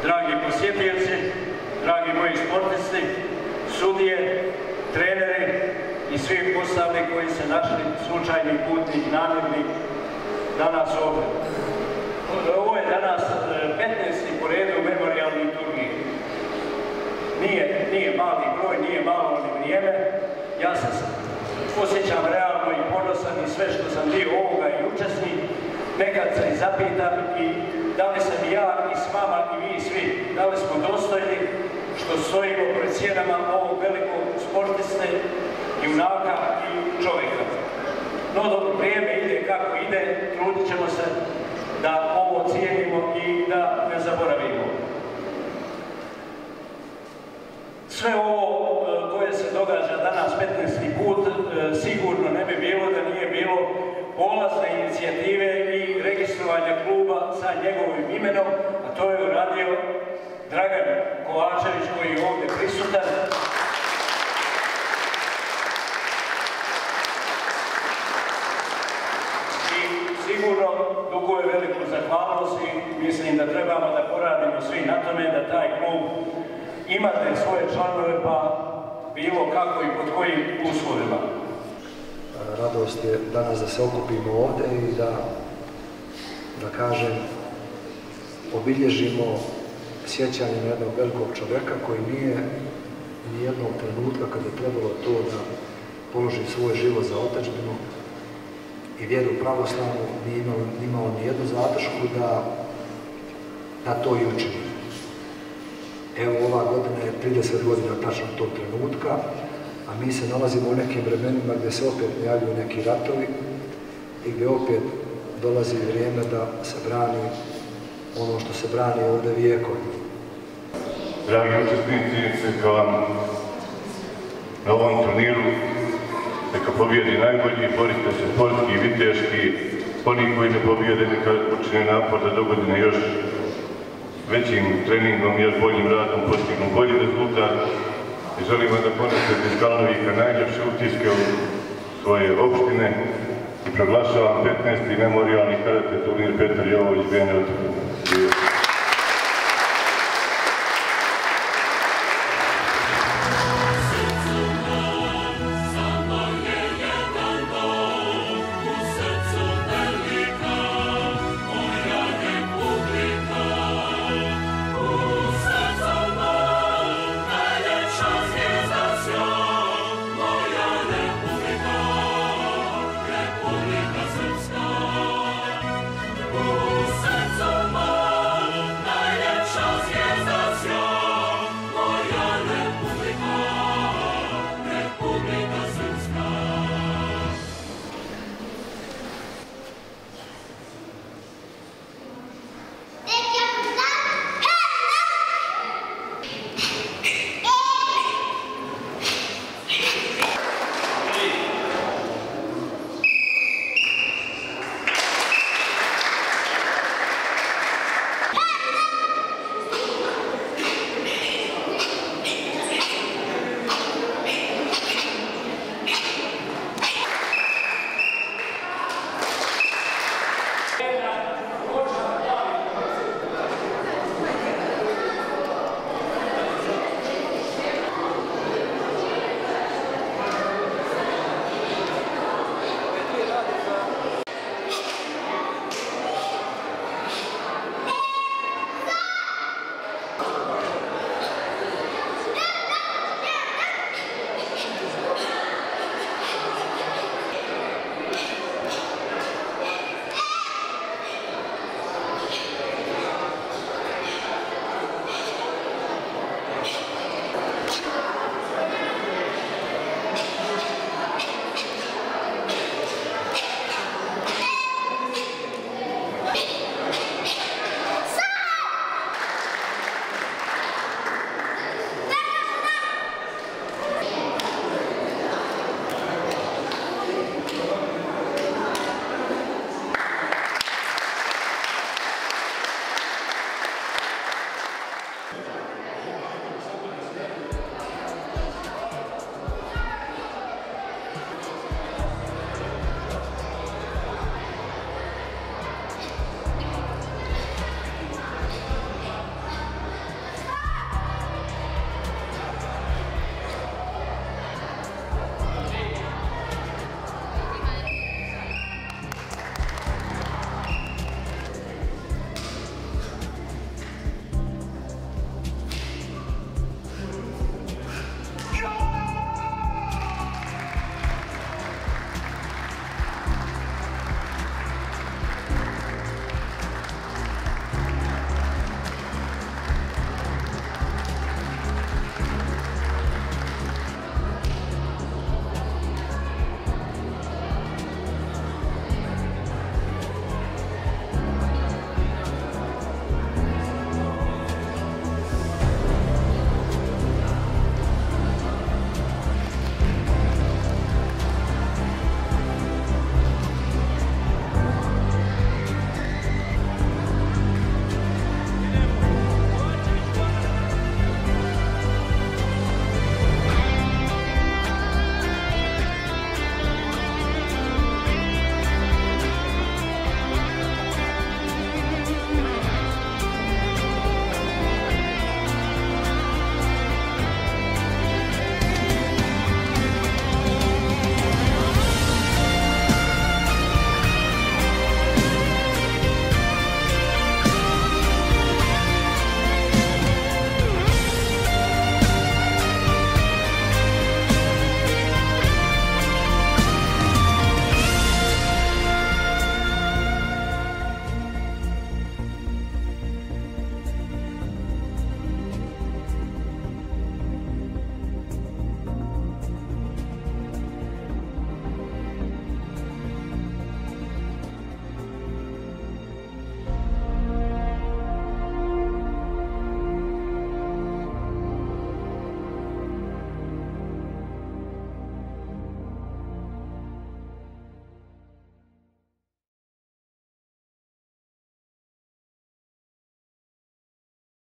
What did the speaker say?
dragi posjetioci, dragi moji sportisti, sudije, treneri i svi ostali koji se našli slučajni putnik, namjerni danas ovdje. Ovo je danas 15. po redu memorijalni turnir. Nije mali broj, nije malo ni vrijeme. Ja se osjećam realno i ponosan i sve što sam dio ovoga i učesnik. Nekad se i zapitam i da li sam i ja i s vama i vi svi, da li smo dostojni što stojimo pred sjenama ovog velikog sportiste, junaka i čovjeka. No dok vrijeme ide kako ide, trudit ćemo se da ovo cijenimo i da ne zaboravimo. Sve ovo koje se događa danas 15. put sigurno ne bi bilo da nije bilo polazne inicijative i registrovanja kluba sa njegovim imenom, a to je uradio Dragan Kovačević koji je ovdje prisutan. I sigurno duguje veliku zahvalnost i mislim da trebamo da poradimo svi na tome da taj klub imate svoje članove, pa bilo kako i pod kojim uslovima. Radost je danas da se okupimo ovdje i da kažem, obilježimo sjećanje na jednog velikog čovjeka koji nije ni jednog trenutka kada je trebalo to da položi svoj život za otadžbinu i vjeru pravoslavnu, nije imao ni jednu zadršku da to i učini. Evo, ova godina je 30 godina tačno tog trenutka, a mi se nalazimo u nekim vremenima gdje se opet najavljuju neki ratovi i gdje opet dolazi vrijeme da se brani ono što se brani ovdje vijekovima. Dragi učesnici, neka vam na ovom turniru neka pobjedi najbolji, borite se sportski i viteški, oni koji ne pobjede neka učine napor da do godine još većim treningom i još boljim radom postignu bolji rezultat i želimo da ponesete iz Kalnovika najljepše utiske u svoje opštine i proglašavam 15. memorijalni karate turnir Petar Jovović Bene.